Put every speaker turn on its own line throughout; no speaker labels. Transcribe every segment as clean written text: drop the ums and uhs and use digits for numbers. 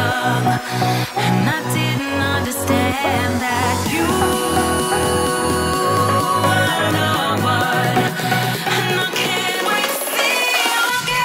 young, and I didn't understand that you are no one, and I can't wait to see you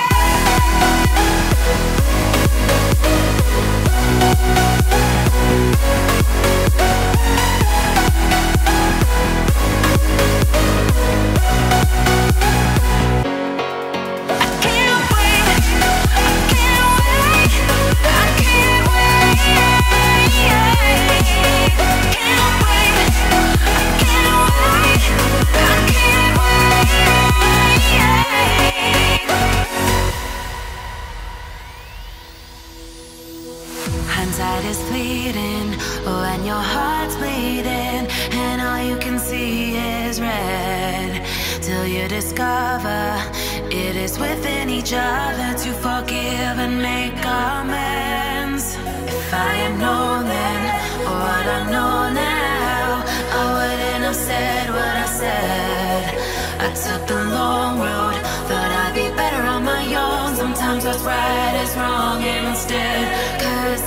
hindsight is fleeting when your heart's bleeding and all you can see is red, till you discover it is within each other to forgive and make amends. If I had known then what I know now, I wouldn't have said what I said. I took the long road, thought I'd be better on my own. Sometimes what's right is wrong instead, 'cause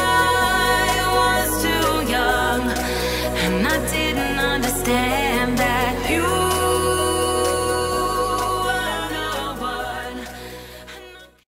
I was too young, and I didn't understand that